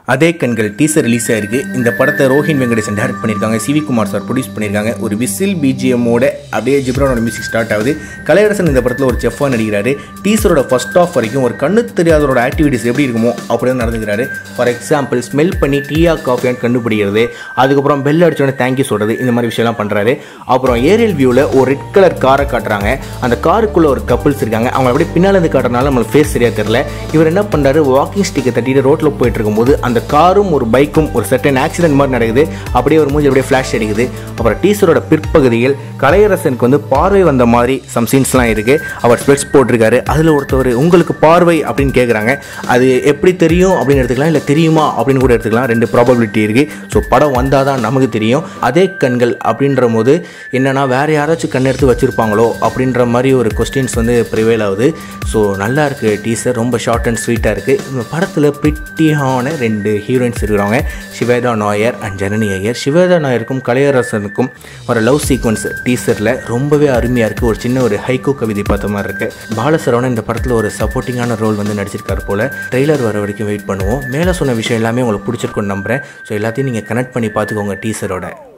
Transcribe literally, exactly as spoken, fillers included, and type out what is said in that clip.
அதே கண்கள் teaser release ஆயிருக்கு. இந்த படத்தை ரோஹின் வெங்கடேசன் டைரக்ட் பண்ணியிருக்காங்க. சிவி குமார் சார் ப்ரொடியூஸ் பண்ணியிருக்காங்க. ஒரு விசில் பிஜிஎம்மோட அப்படியே ஜிப்ரானோட மியூசிக் ஸ்டார்ட் ஆகுது. கலையரசன் இந்த படத்தில் ஒரு செஃப்பாக நடிக்கிறாரு. டீசரோட ஃபர்ஸ்ட் ஆஃப் வரைக்கும் ஒரு கண்ணு தெரியாதவரோட ஆக்டிவிட்டிஸ் எப்படி இருக்குமோ அப்படின்னு நடந்துக்கிறாரு. ஃபார் எக்ஸாம்பிள் ஸ்மெல் பண்ணி டீயா காஃபியான்னு கண்டுபிடிக்கிறது, அதுக்கப்புறம் பெல் அடிச்சோடனே தேங்க்யூ சொல்கிறது, இந்த மாதிரி விஷயம்லாம் பண்ணுறாரு. அப்புறம் ஏரியல் வியூவில் ஒரு ரெட் கலர் காரை காட்டுறாங்க. அந்த காருக்குள்ளே ஒரு கப்புள்ஸ் இருக்காங்க. அவங்க அப்படியே பின்னால் இருந்து காட்டுறதுனால நம்மளுக்கு ஃபேஸ் சரியாக தெரியல. இவர் என்ன பண்ணுறாரு, வாக்கிங் ஸ்டிக்கை தட்டிட்டு ரோட்டில் போயிட்டு இருக்கும்போது அந்த காரும் ஒரு பைக்கும் ஒரு சர்டன் ஆக்சிடென்ட் மாதிரி நடக்குது. அப்படியே ஒரு மூஞ்சி அப்படியே ஃபிளாஷ் அடிக்குது. அப்புறம் டீசரோட பிற்பகுதியில் கலையரசனுக்கு வந்து பார்வை வந்த மாதிரி சம் சீன்ஸ்லாம் இருக்கு. அவர் ஸ்பெக்ஸ் போட்டிருக்காரு. அதில் ஒருத்தவர் உங்களுக்கு பார்வை அப்படின்னு கேட்குறாங்க. அது எப்படி தெரியும் அப்படின்னு எடுத்துக்கலாம், இல்லை தெரியுமா அப்படின்னு கூட எடுத்துக்கலாம். ரெண்டு ப்ராபபிலிட்டி இருக்கு. ஸோ படம் வந்தால் தான் நமக்கு தெரியும். அதே கண்கள் அப்படின்ற போது என்னன்னா வேற யாராச்சும் கண் எடுத்து வச்சிருப்பாங்களோ அப்படின்ற மாதிரி ஒரு கொஸ்டின்ஸ் வந்து ப்ரிவேல் ஆகுது. ஸோ நல்லா இருக்கு டீசர், ரொம்ப ஷார்ட் அண்ட் ஸ்வீட்டாக இருக்கு. இந்த படத்தில் பிரிட்டியான ரெண்டு ஹீரோயின்ஸ் இருக்கிறாங்க, சிவேதா நாயர் அண்ட் ஜனனி ஐயர். சிவேதா நாயருக்கும் கலையரசனுக்கும் ஒரு லவ் சீக்வன்ஸ் டீசரில் ரொம்பவே அருமையாக இருக்குது. ஒரு சின்ன ஒரு ஹைகோ கவிதை பார்த்த மாதிரி இருக்குது. பாலசரவணன் இந்த படத்தில் ஒரு சப்போர்ட்டிங்கான ரோல் வந்து நடிச்சிருக்காரு போல். ட்ரெய்லர் வர வரைக்கும் வெயிட் பண்ணுவோம். மேலே சொன்ன விஷயம் எல்லாமே உங்களுக்கு பிடிச்சிருக்குன்னு நம்புகிறேன். ஸோ எல்லாத்தையும் நீங்கள் கனெக்ட் பண்ணி பார்த்துக்கோங்க டீசரோட.